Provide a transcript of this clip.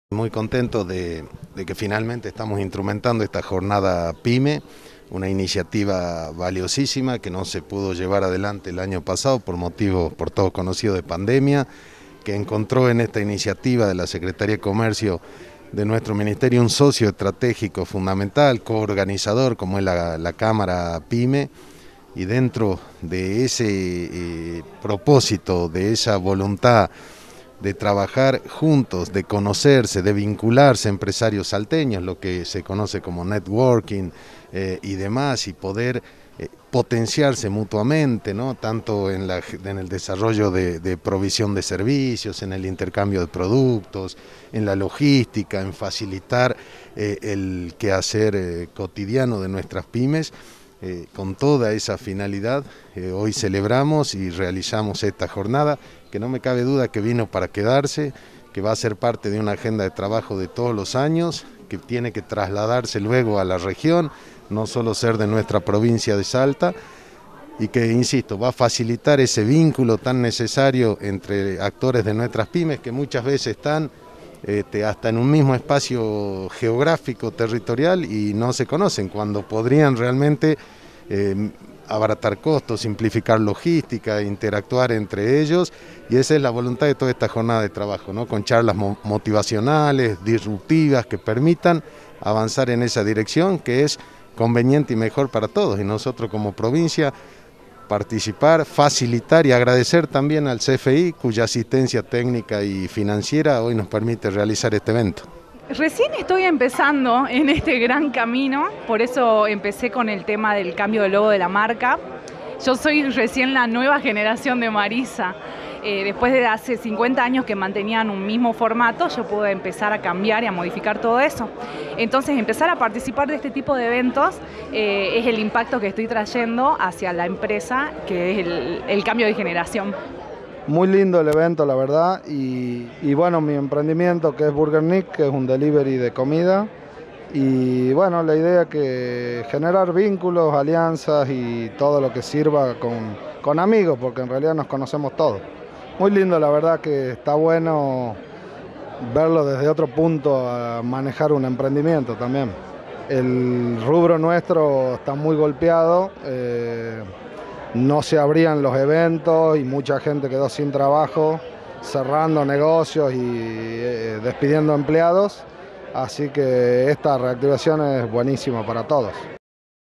Muy contento de que finalmente estamos instrumentando esta jornada PYME, una iniciativa valiosísima que no se pudo llevar adelante el año pasado por motivos por todos conocidos de pandemia, que encontró en esta iniciativa de la Secretaría de Comercio de nuestro ministerio un socio estratégico fundamental, coorganizador como es la Cámara PYME, y dentro de ese propósito, de esa voluntad de trabajar juntos, de conocerse, de vincularse empresarios salteños, lo que se conoce como networking y demás, y poder potenciarse mutuamente, ¿no? Tanto en el desarrollo de provisión de servicios, en el intercambio de productos, en la logística, en facilitar el quehacer cotidiano de nuestras pymes. Con toda esa finalidad, hoy celebramos y realizamos esta jornada, que no me cabe duda que vino para quedarse, que va a ser parte de una agenda de trabajo de todos los años, que tiene que trasladarse luego a la región, no solo ser de nuestra provincia de Salta, y que, insisto, va a facilitar ese vínculo tan necesario entre actores de nuestras pymes que muchas veces están hasta en un mismo espacio geográfico, territorial, y no se conocen, cuando podrían realmente abaratar costos, simplificar logística, interactuar entre ellos, y esa es la voluntad de toda esta jornada de trabajo, ¿no? Con charlas motivacionales, disruptivas, que permitan avanzar en esa dirección que es conveniente y mejor para todos, y nosotros como provincia participar, facilitar y agradecer también al CFI, cuya asistencia técnica y financiera hoy nos permite realizar este evento. Recién estoy empezando en este gran camino, por eso empecé con el tema del cambio de logo de la marca. Yo soy recién la nueva generación de Marisa. Después de hace 50 años que mantenían un mismo formato, yo pude empezar a cambiar y a modificar todo eso. Entonces, empezar a participar de este tipo de eventos es el impacto que estoy trayendo hacia la empresa, que es el cambio de generación. Muy lindo el evento, la verdad, y bueno, mi emprendimiento, que es Burger Nick, que es un delivery de comida, y bueno, la idea es que generar vínculos, alianzas y todo lo que sirva con amigos, porque en realidad nos conocemos todos. Muy lindo, la verdad que está bueno verlo desde otro punto a manejar un emprendimiento también. El rubro nuestro está muy golpeado, no se abrían los eventos y mucha gente quedó sin trabajo, cerrando negocios y despidiendo empleados, así que esta reactivación es buenísima para todos.